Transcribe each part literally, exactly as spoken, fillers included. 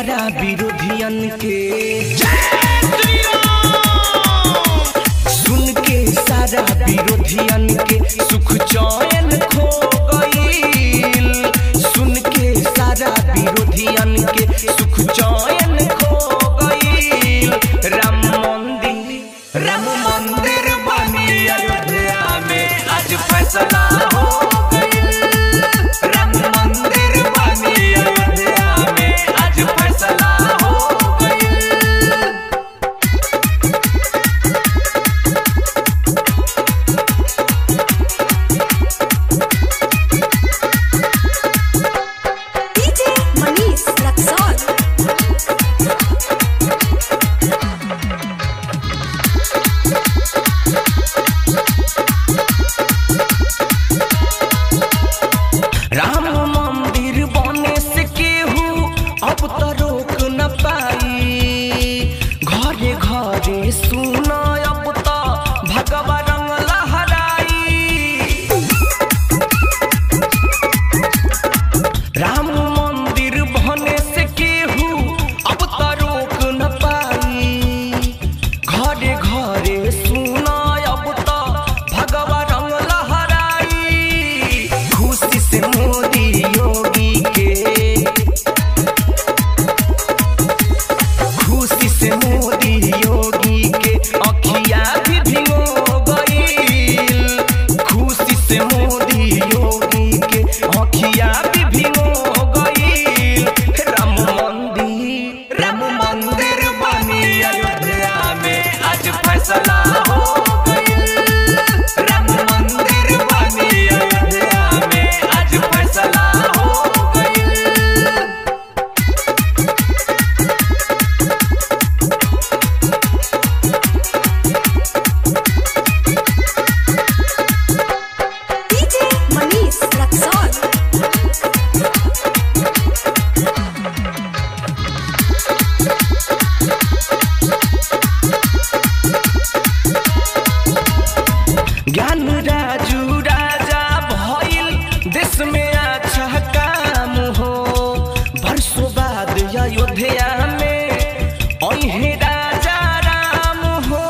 सारा विरोधियन के सुन के सारा विरोधियन के सुख चैन खो गईल। सुन के सारा विरोधियन के सुख चैन खो गईल। राम मंदिर राम मंदिर बनी अयोध्या में आज फैसला हो गईल। राम मंदिर बनी अयोध्या में आज फैसला हो गईल। डीजे मनीष रक्सौल। राम मंदिर बने से केहू अब तो रोक न पाई। घरे घरे सुन अब तो भगवा रंग लहराई। राम मंदिर बने से केहू अब तो रोक न पाई। घरे घरे सुन अब तो भगवा रंग लहराई। खुशी से मोदी योगी के खुशी से मोदी योगी के अखिया भी भिगो गईल। खुशी से मोदी योगी के अखिया भी भिगो गईल। राम मंदिर राम मंदिर बनी अयोध्या में आज फैसला हो गईल। राम मंदिर बनी अयोध्या में आज फैसला हो गईल। डीजे मनीष रक्सौल। ज्ञान राजू राजा भइल देश में अच्छा काम हो। वर्षों बाद अयोध्या में अइहे राजा राम हो।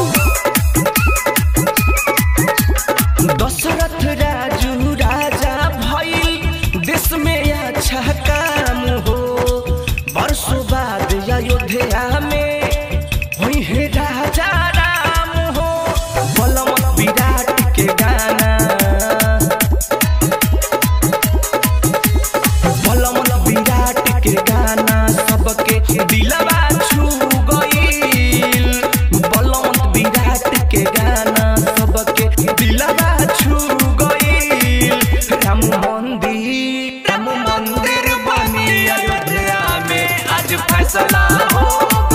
दशरथ राजू राजा भइल देश में अच्छा काम हो। वर्षों बाद अयोध्या में अइहे राजा राम हो। बलम विराट के गाना बलम विराट के गाना सबके दिलवा छू गईल। बलम विराट के गाना सबके दिलवा छू गईल। राम मंदिर राम मंदिर बनी अयोध्या में आज फैसला हो